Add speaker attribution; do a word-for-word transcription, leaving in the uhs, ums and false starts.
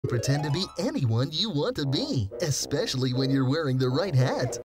Speaker 1: Pretend to be anyone you want to be, especially when you're wearing the right hat.